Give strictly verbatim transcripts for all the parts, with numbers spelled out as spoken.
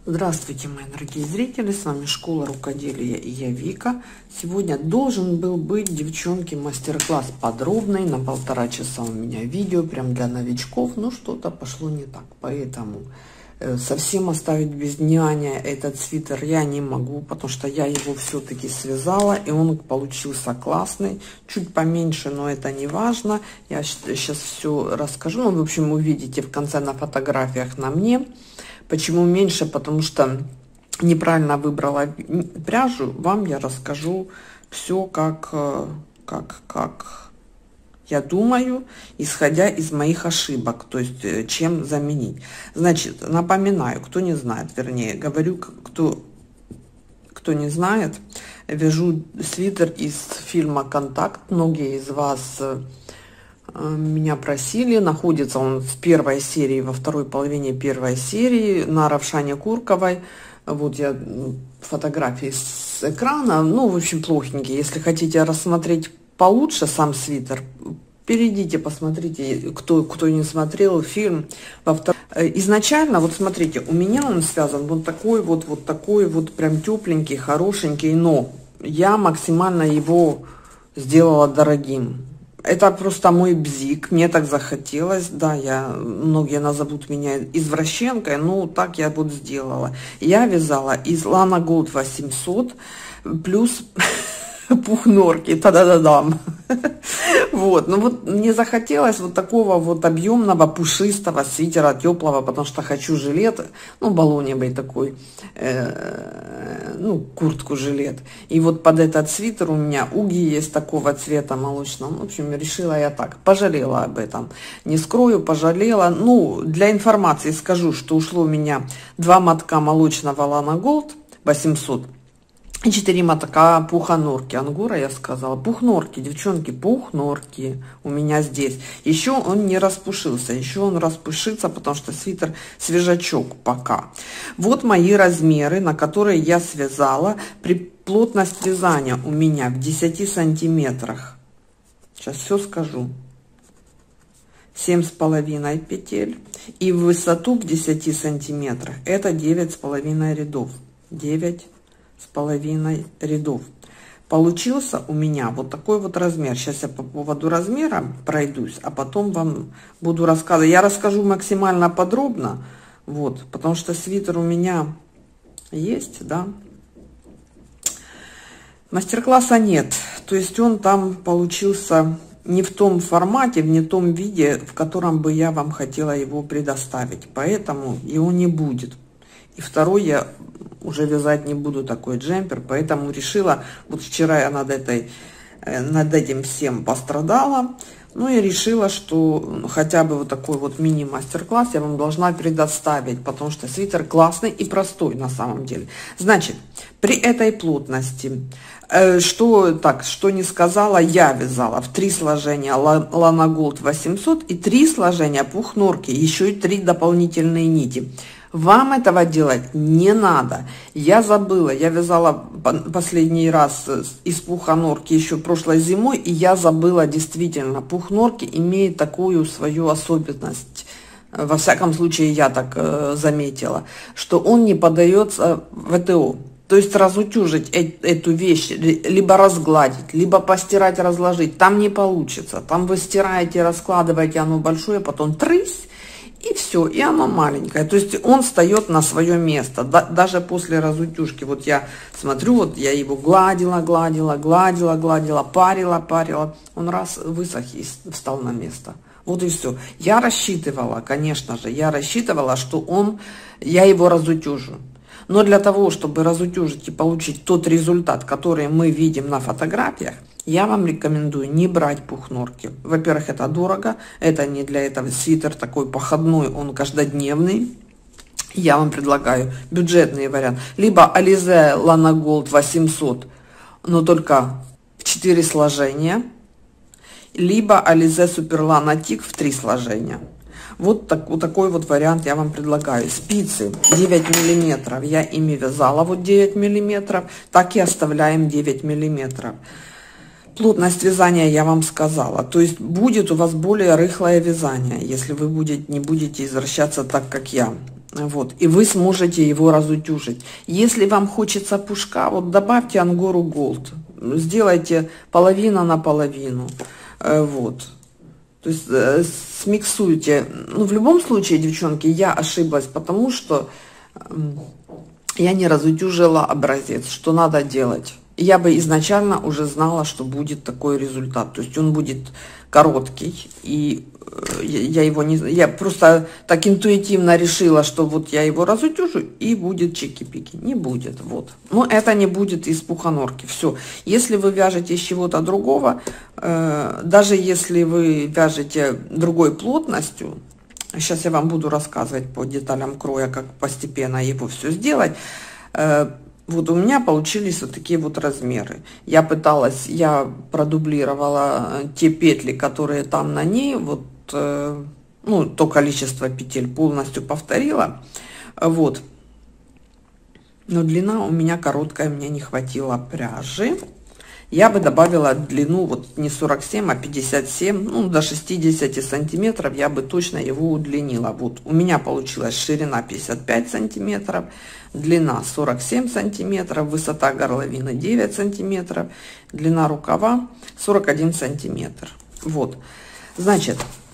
Здравствуйте, мои дорогие зрители, с вами Школа Рукоделия и я Вика. Сегодня должен был быть, девчонки, мастер-класс подробный, на полтора часа у меня видео, прям для новичков, но что-то пошло не так, поэтому э, совсем оставить без няня этот свитер я не могу, потому что я его все-таки связала, и он получился классный, чуть поменьше, но это не важно, я сейчас все расскажу, ну, в общем, увидите в конце на фотографиях на мне. Почему меньше? Потому что неправильно выбрала пряжу. Вам я расскажу все, как, как, как я думаю, исходя из моих ошибок, то есть чем заменить. Значит, напоминаю, кто не знает, вернее, говорю, кто, кто не знает, вяжу свитер из фильма «Контакт». Многие из вас меня просили, находится он в первой серии, во второй половине первой серии на Равшане Курковой. Вот я фотографии с экрана, ну, в общем, плохенькие. Если хотите рассмотреть получше сам свитер, перейдите, посмотрите, кто, кто не смотрел фильм. Во втор... Изначально, вот смотрите, у меня он связан вот такой вот, вот такой вот прям тепленький, хорошенький, но я максимально его сделала дорогим. Это просто мой бзик, мне так захотелось, да, я, многие назовут меня извращенкой, но так я вот сделала. Я вязала из Lana Gold восемьсот плюс пух норки, та-да-да-дам. Вот, ну вот мне захотелось вот такого вот объемного, пушистого свитера, теплого, потому что хочу жилет, ну, баллоневый такой, э, ну, куртку-жилет. И вот под этот свитер у меня уги есть такого цвета молочного. В общем, решила я так, пожалела об этом. Не скрою, пожалела. Ну, для информации скажу, что ушло у меня два мотка молочного Lana Gold восемьсот. И четыре мотка пуха норки. Ангура я сказала. Пух норки, девчонки, пух норки у меня здесь. Еще он не распушился. Еще он распушится, потому что свитер свежачок пока. Вот мои размеры, на которые я связала. При плотность вязания у меня в десяти сантиметрах. Сейчас все скажу. семь с половиной петель. И в высоту в десяти сантиметрах это девять с половиной рядов. девять с половиной рядов. Получился у меня вот такой вот размер. Сейчас я по поводу размера пройдусь, а потом вам буду рассказывать. Я расскажу максимально подробно, вот, потому что свитер у меня есть, да. Мастер-класса нет, то есть он там получился не в том формате, в не том виде, в котором бы я вам хотела его предоставить, поэтому его не будет. И второй я уже вязать не буду, такой джемпер, поэтому решила, вот вчера я над этой, над этим всем пострадала, ну и решила, что хотя бы вот такой вот мини-мастер-класс я вам должна предоставить, потому что свитер классный и простой на самом деле. Значит, при этой плотности, э, что так, что не сказала, я вязала в три сложения Lana Gold восемьсот и три сложения пух норки, еще и три дополнительные нити. Вам этого делать не надо. Я забыла, я вязала последний раз из пуха норки еще прошлой зимой, и я забыла действительно, пух норки имеет такую свою особенность. Во всяком случае, я так э, заметила, что он не поддается вэ тэ о. То есть разутюжить э эту вещь, либо разгладить, либо постирать, разложить, там не получится. Там вы стираете, раскладываете, оно большое, потом трысь. И все, и оно маленькое. То есть он встает на свое место. Да, даже после разутюжки. Вот я смотрю, вот я его гладила, гладила, гладила, гладила, парила, парила. Он раз высох и встал на место. Вот и все. Я рассчитывала, конечно же, я рассчитывала, что он, я его разутюжу. Но для того, чтобы разутюжить и получить тот результат, который мы видим на фотографиях, я вам рекомендую не брать пух норки. Во-первых, это дорого, это не для этого свитер такой походной, он каждодневный. Я вам предлагаю бюджетный вариант. Либо Alize Lana Gold восемьсот, но только в четыре сложения. Либо Alize Super Lana Tick в три сложения. Вот, так, вот такой вот вариант я вам предлагаю. Спицы девять миллиметров. Я ими вязала вот девять миллиметров. Так и оставляем девять миллиметров. Плотность вязания я вам сказала. То есть будет у вас более рыхлое вязание, если вы будете, не будете извращаться так, как я. Вот, и вы сможете его разутюжить. Если вам хочется пушка, вот добавьте Ангору Голд, сделайте половина на половину, вот. То есть э, смиксуйте. Ну, в любом случае, девчонки, я ошиблась, потому что э, я не разутюжила образец, что надо делать. Я бы изначально уже знала, что будет такой результат. То есть он будет короткий, и э, я его не... Я просто так интуитивно решила, что вот я его разутюжу, и будет чики-пики. Не будет, вот. Но это не будет из пуханорки. Все. Если вы вяжете из чего-то другого, э, даже если вы вяжете другой плотностью, сейчас я вам буду рассказывать по деталям кроя, как постепенно его все сделать, э, вот у меня получились вот такие вот размеры. Я пыталась, я продублировала те петли, которые там на ней, вот, э, ну, то количество петель полностью повторила, вот. Но длина у меня короткая, мне не хватило пряжи. Я бы добавила длину, вот не сорок семь, а пятьдесят семь, ну, до шестидесяти сантиметров я бы точно его удлинила. Вот у меня получилась ширина пятьдесят пять сантиметров, длина сорок семь сантиметров, высота горловины девять сантиметров, длина рукава сорок один сантиметр. Вот, значит,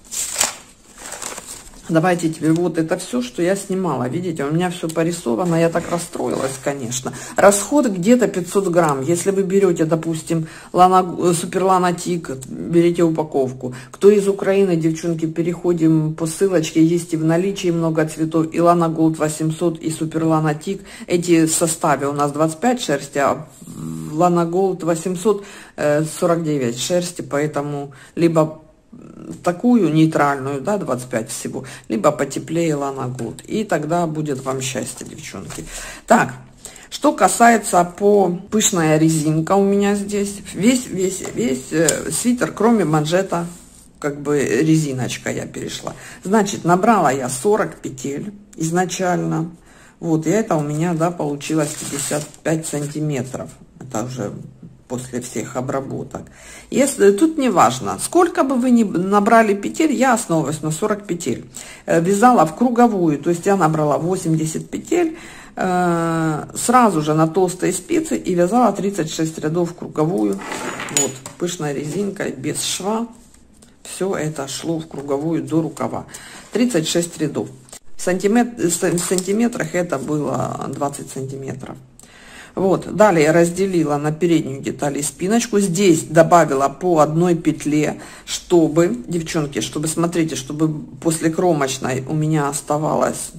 давайте теперь вот это все, что я снимала. Видите, у меня все порисовано. Я так расстроилась, конечно. Расход где-то пятьсот грамм. Если вы берете, допустим, Лана, Суперлана Тик, берите упаковку. Кто из Украины, девчонки, переходим по ссылочке. Есть и в наличии много цветов. И Лана Голд восемьсот, и Суперлана Тик. Эти в составе у нас двадцать пять шерсти, а Лана Голд восемьсот сорок девять шерсти. Поэтому либо такую нейтральную, да, двадцать пять всего, либо потеплее Лана Голд, и тогда будет вам счастье, девчонки. Так, что касается по пышная резинка у меня здесь, весь весь весь э, свитер, кроме манжета, как бы резиночка я перешла. Значит, набрала я сорок петель изначально, вот, и это у меня, да, получилось пятьдесят пять сантиметров, это уже после всех обработок. Если тут не важно, сколько бы вы ни набрали петель, я основываюсь на сорок петель. Вязала в круговую, то есть я набрала восемьдесят петель э, сразу же на толстой спице и вязала тридцать шесть рядов в круговую. Вот, пышной резинкой, без шва. Все это шло в круговую до рукава. тридцать шесть рядов. В, сантиметр, в сантиметрах это было двадцать сантиметров. Вот, далее разделила на переднюю деталь и спиночку. Здесь добавила по одной петле, чтобы, девчонки, чтобы, смотрите, чтобы после кромочной у меня оставалась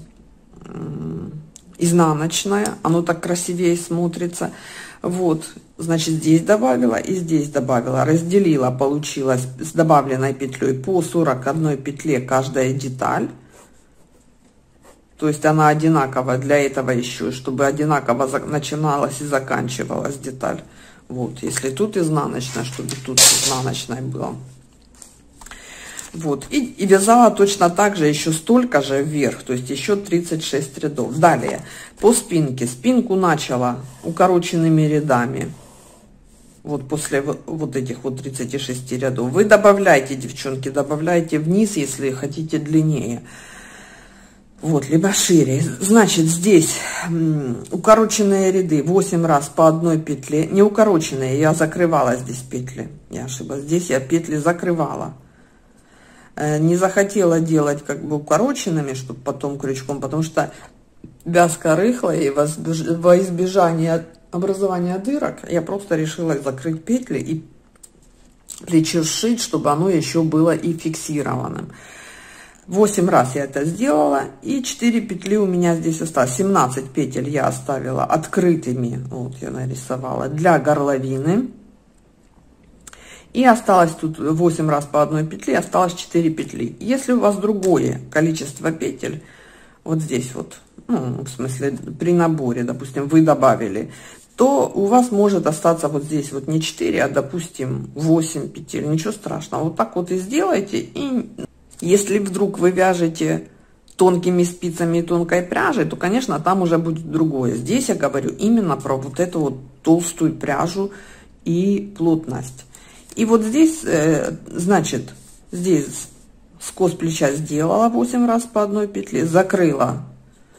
изнаночная. Оно так красивее смотрится. Вот, значит, здесь добавила и здесь добавила. Разделила, получилось с добавленной петлей по сорок одной петле каждая деталь. То есть она одинаковая для этого еще, чтобы одинаково начиналась и заканчивалась деталь. Вот, если тут изнаночная, чтобы тут изнаночная была. Вот, и, и вязала точно так же, еще столько же вверх, то есть еще тридцать шесть рядов. Далее, по спинке. Спинку начала укороченными рядами. Вот после вот, вот этих вот тридцати шести рядов. Вы добавляйте, девчонки, добавляйте вниз, если хотите длиннее. Вот, либо шире. Значит, здесь укороченные ряды восемь раз по одной петле. Не укороченные, я закрывала здесь петли. Я ошиблась. Здесь я петли закрывала. Не захотела делать как бы укороченными, чтобы потом крючком, потому что вязка рыхлая, и во избежание образования дырок я просто решила закрыть петли и причешить, чтобы оно еще было и фиксированным. восемь раз я это сделала, и четыре петли у меня здесь осталось. семнадцать петель я оставила открытыми, вот я нарисовала, для горловины. И осталось тут восемь раз по одной петле, осталось четыре петли. Если у вас другое количество петель, вот здесь вот, ну, в смысле при наборе, допустим, вы добавили, то у вас может остаться вот здесь вот не четыре, а, допустим, восемь петель. Ничего страшного. Вот так вот и сделайте. И если вдруг вы вяжете тонкими спицами и тонкой пряжей, то, конечно, там уже будет другое. Здесь я говорю именно про вот эту вот толстую пряжу и плотность. И вот здесь, э, значит, здесь скос плеча сделала восемь раз по одной петле, закрыла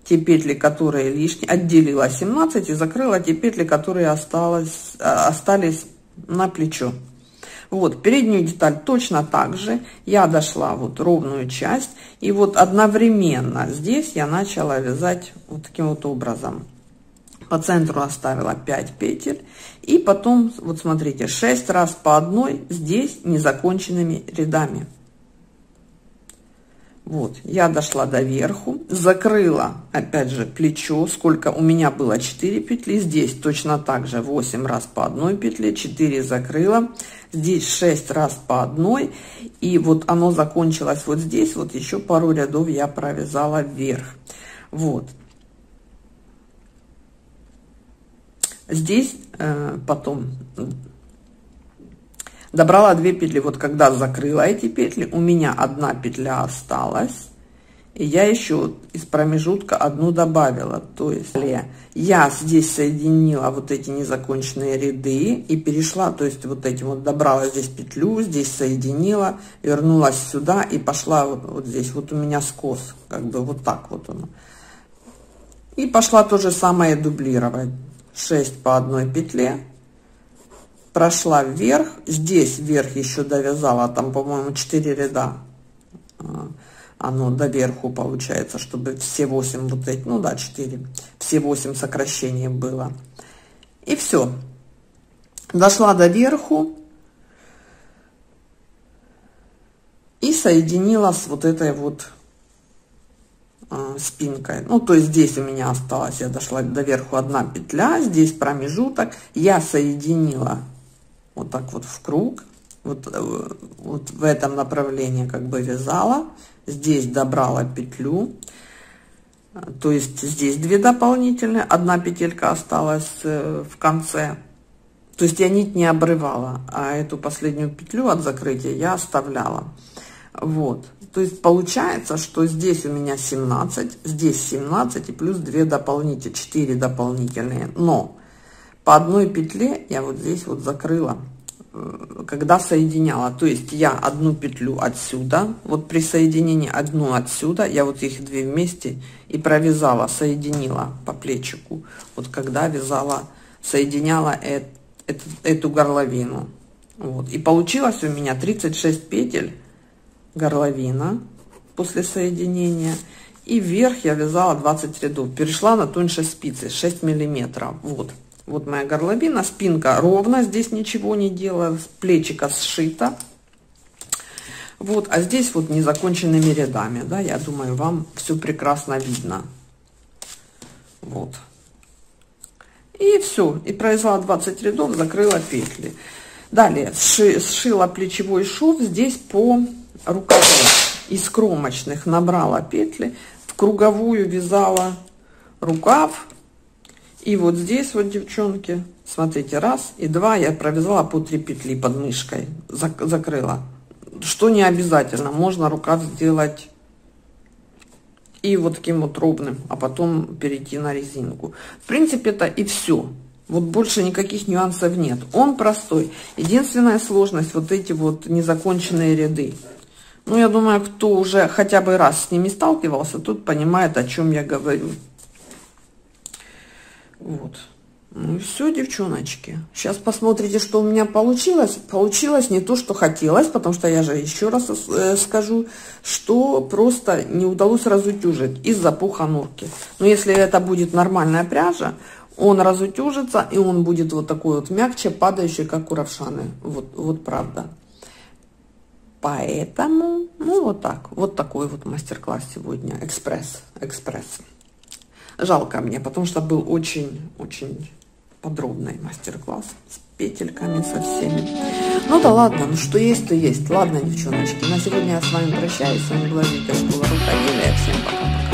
те петли, которые лишние, отделила семнадцать и закрыла те петли, которые осталось, остались на плечо. Вот, переднюю деталь точно так же. Я дошла вот ровную часть. И вот одновременно здесь я начала вязать вот таким вот образом. По центру оставила пять петель. И потом, вот смотрите, шесть раз по одной здесь незаконченными рядами. Вот, я дошла до верху, закрыла, опять же, плечо. Сколько у меня было? четыре петли. Здесь точно так же восемь раз по одной петле, четыре закрыла. Здесь шесть раз по одной. И вот оно закончилось вот здесь. Вот еще пару рядов я провязала вверх. Вот. Здесь э, потом добрала две петли. Вот когда закрыла эти петли, у меня одна петля осталась, и я еще из промежутка одну добавила. То есть я здесь соединила вот эти незаконченные ряды и перешла, то есть вот этим вот добрала здесь петлю, здесь соединила, вернулась сюда и пошла вот, вот здесь. Вот у меня скос, как бы вот так вот оно. И пошла то же самое дублировать. шесть по одной петле. Прошла вверх, здесь вверх еще довязала, там, по-моему, четыре ряда, оно доверху получается, чтобы все восемь вот эти, ну да, четыре, все восемь сокращений было. И все. Дошла до верху и соединила с вот этой вот спинкой. Ну, то есть здесь у меня осталось, я дошла до верху одна петля, здесь промежуток, я соединила вот так вот в круг, вот, вот в этом направлении как бы вязала, здесь добрала петлю, то есть здесь две дополнительные, одна петелька осталась в конце, то есть я нить не обрывала, а эту последнюю петлю от закрытия я оставляла. Вот, то есть получается, что здесь у меня семнадцать, здесь семнадцать и плюс две дополнительные, четыре дополнительные, но по одной петле я вот здесь вот закрыла, когда соединяла. То есть я одну петлю отсюда, вот при соединении одну отсюда, я вот их две вместе и провязала, соединила по плечику. Вот когда вязала, соединяла эту, эту, эту горловину. Вот. И получилось у меня тридцать шесть петель горловина после соединения. И вверх я вязала двадцать рядов. Перешла на тоньше спицы, шесть миллиметров. Вот. Вот моя горловина, спинка ровно, здесь ничего не делала, плечико сшито. Вот, а здесь вот незаконченными рядами, да, я думаю, вам все прекрасно видно. Вот. И все, и провязала двадцать рядов, закрыла петли. Далее сши, сшила плечевой шов здесь по рукаву. Из кромочных набрала петли, в круговую вязала рукав. И вот здесь вот, девчонки, смотрите, раз и два я провязала по три петли под мышкой, зак закрыла. Что не обязательно, можно рукав сделать и вот таким вот ровным, а потом перейти на резинку. В принципе, это и все. Вот больше никаких нюансов нет. Он простой. Единственная сложность вот эти вот незаконченные ряды. Ну, я думаю, кто уже хотя бы раз с ними сталкивался, тот понимает, о чем я говорю. Вот. Ну и все, девчоночки. Сейчас посмотрите, что у меня получилось. Получилось не то, что хотелось, потому что я же еще раз э, скажу, что просто не удалось разутюжить из-за пуха норки. Но если это будет нормальная пряжа, он разутюжится, и он будет вот такой вот мягче, падающий, как у Равшаны. Вот, вот правда. Поэтому, ну вот так. Вот такой вот мастер-класс сегодня. Экспресс. Экспресс. Жалко мне, потому что был очень-очень подробный мастер-класс с петельками, со всеми. Ну да ладно, ну что есть, то есть. Ладно, девчоночки, на сегодня я с вами прощаюсь. С вами была Вика, школа рукоделия. Всем пока-пока.